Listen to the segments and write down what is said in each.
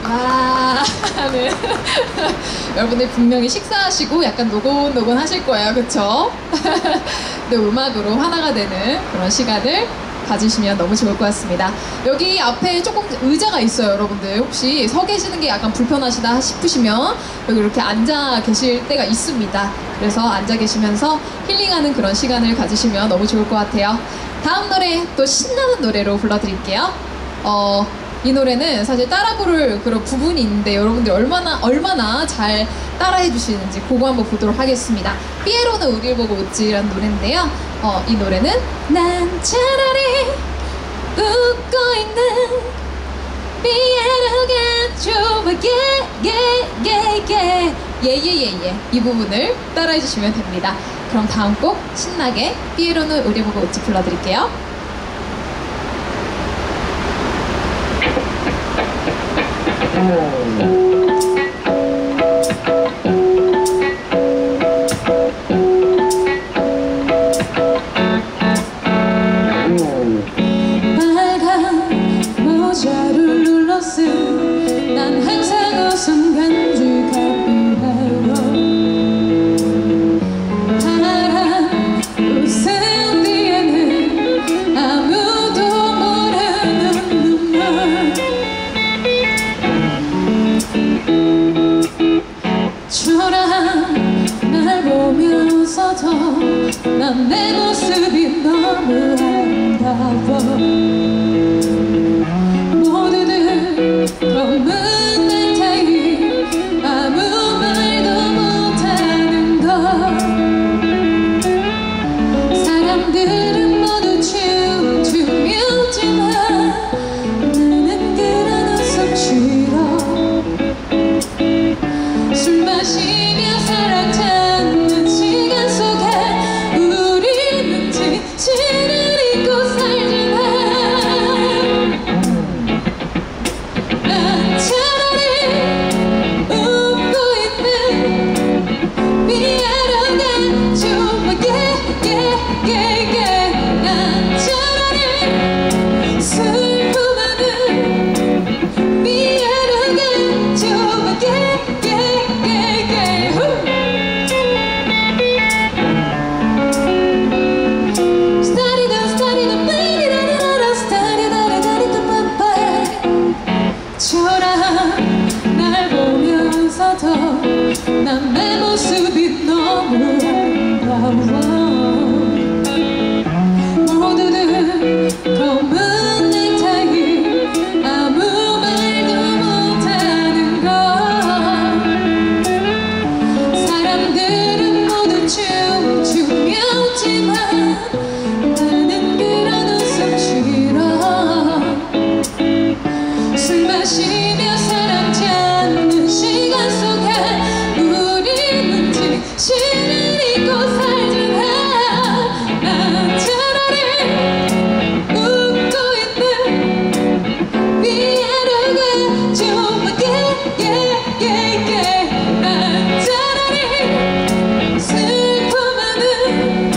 와, 네. 여러분들 분명히 식사하시고 약간 노곤노곤 하실 거예요. 그쵸? 네, 음악으로 하나가 되는 그런 시간을 가지시면 너무 좋을 것 같습니다. 여기 앞에 조금 의자가 있어요. 여러분들 혹시 서 계시는 게 약간 불편하시다 싶으시면 여기 이렇게 앉아 계실 때가 있습니다. 그래서 앉아 계시면서 힐링하는 그런 시간을 가지시면 너무 좋을 것 같아요. 다음 노래 또 신나는 노래로 불러드릴게요. 이 노래는 사실 따라 부를 그런 부분이 있는데 여러분들 얼마나 잘 따라해 주시는지 그거 한번 보도록 하겠습니다. 피에로는 우릴 보고 웃지라는 노래인데요. 이 노래는 난 차라리 웃고 있는 피에로가 좋아 예예예예 이 부분을 따라해 주시면 됩니다. 그럼 다음 곡 신나게 피에로는 우릴 보고 웃지 불러드릴게요. 빨간 모자를 눌렀음 난 항상 웃음 간직하기로 파란 웃음 뒤에는 아무도 모르는 눈물 초라한 날 보면서도 난 내 모습이 너무 아름다워 모두들 검은 넥타이 아무 말도 못하는 것 사람들은 모두 춤추지만 나는 그런 웃음 싫어 술 마시며 사랑 찾는 시간 속에 우리는 진실을 잊고 살지만 난 차라리 웃고 있는 피에로가 좋아 난 차라리 슬픔하는 피에로가 좋아 초라한 날 보면서도 난 내 모습이 너무 아름다워 모두들 검은 넥타이 아무 말도 못하는 것 사람들은 모두 춤추며 웃지만 나는 그런 웃음 싫어 술 마시며 사랑 찾는 시간 속에 우리는 진실을 잊고 살지만 난 차라리 웃고 있는 피에로가 좋아 난 차라리 슬픔하는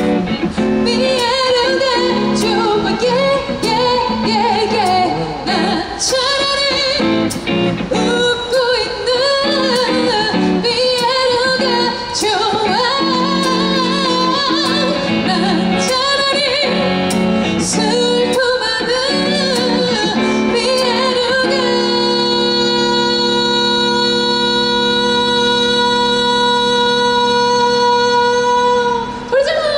피에로가 좋아 난 차라리 웃고 있는 피에로가 좋아 난 차라리 슬픔하는 피에로가 불질러!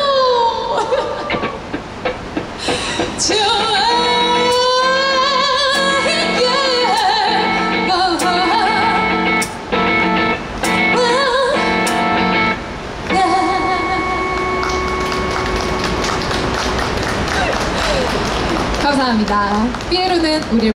좋아 감사합니다. 피에로는 우리